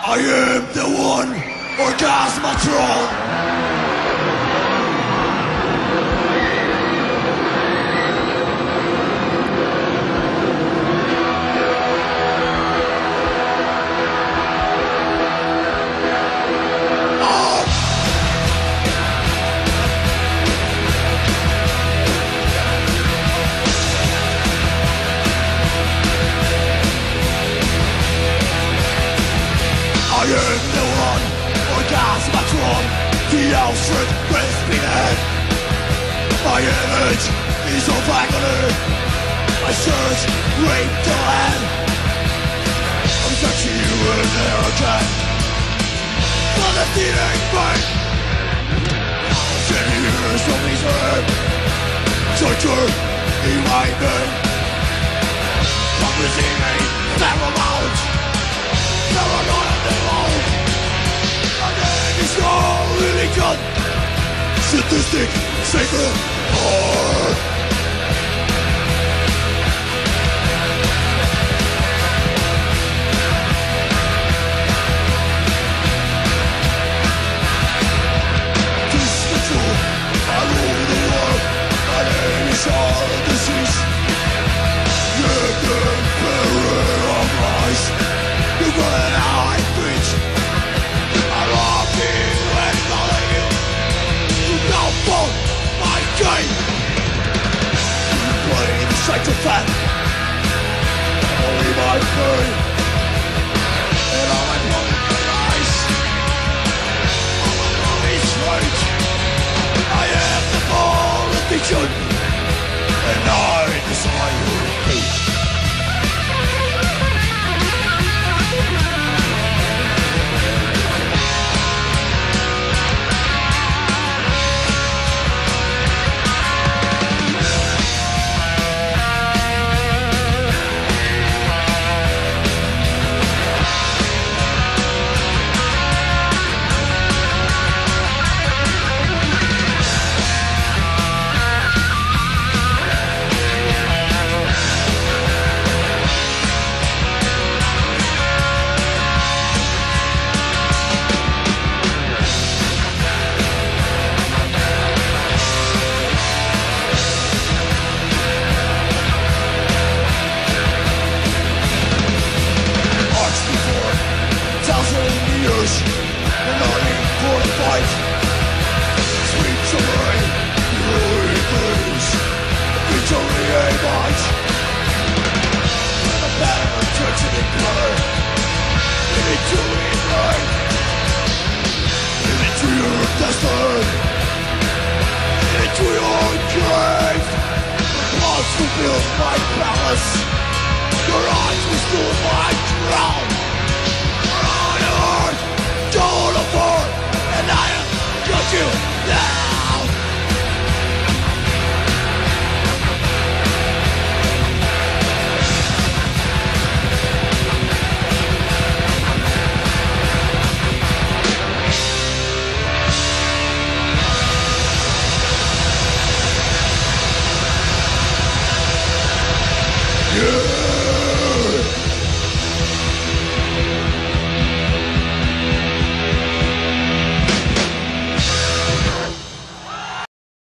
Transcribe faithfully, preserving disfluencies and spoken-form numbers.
I am the one, Orgasmatron. I am the one, Orgasmatron, the Alfred Crispinhead. My image is of agony, I search, rape the land. I'm touching you in there again, for the stealing pain. Ten years of misery, torture in my bed. I'm receiving paramount, paranoia. Religion, sadistic, sacred, or discontrol, I rule the world, my name is all disease. You're the emperor of lies, you're gonna hide, bitch. My game, you play the psychopath, only my pain, and all I want is ice. All I know is rage. I am the politician, and I desire hate. Into your destiny, into your grave.